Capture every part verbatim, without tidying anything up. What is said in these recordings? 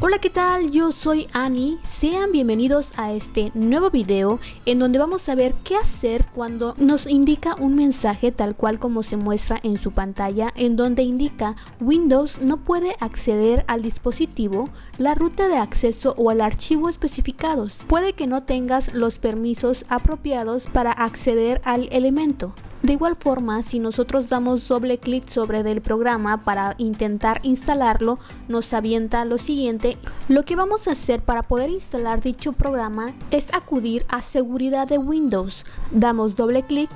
Hola, ¿qué tal? Yo soy Ani. Sean bienvenidos a este nuevo video en donde vamos a ver qué hacer cuando nos indica un mensaje tal cual como se muestra en su pantalla, en donde indica Windows no puede acceder al dispositivo, la ruta de acceso o el archivo especificados. Puede que no tengas los permisos apropiados para acceder al elemento. De igual forma, si nosotros damos doble clic sobre el programa para intentar instalarlo, nos avienta lo siguiente. Lo que vamos a hacer para poder instalar dicho programa es acudir a seguridad de Windows. Damos doble clic.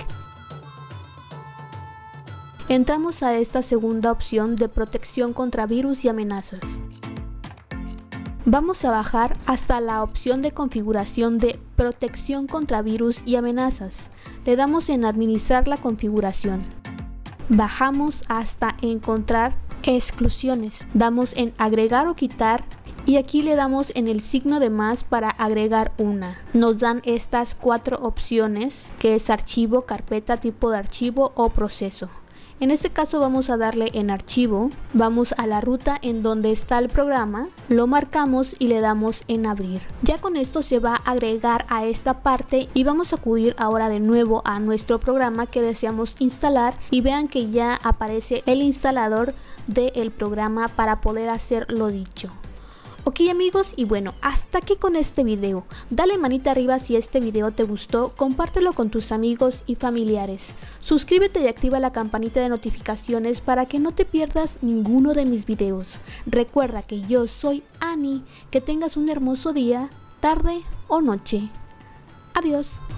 Entramos a esta segunda opción de protección contra virus y amenazas. Vamos a bajar hasta la opción de configuración de protección contra virus y amenazas. Le damos en administrar la configuración. Bajamos hasta encontrar exclusiones. Damos en agregar o quitar y aquí le damos en el signo de más para agregar una. Nos dan estas cuatro opciones, que es archivo, carpeta, tipo de archivo o proceso. En este caso vamos a darle en archivo, vamos a la ruta en donde está el programa, lo marcamos y le damos en abrir. Ya con esto se va a agregar a esta parte y vamos a acudir ahora de nuevo a nuestro programa que deseamos instalar y vean que ya aparece el instalador del programa para poder hacer lo dicho. Ok amigos, y bueno, hasta aquí con este video. Dale manita arriba si este video te gustó, compártelo con tus amigos y familiares. Suscríbete y activa la campanita de notificaciones para que no te pierdas ninguno de mis videos. Recuerda que yo soy Ani, que tengas un hermoso día, tarde o noche. Adiós.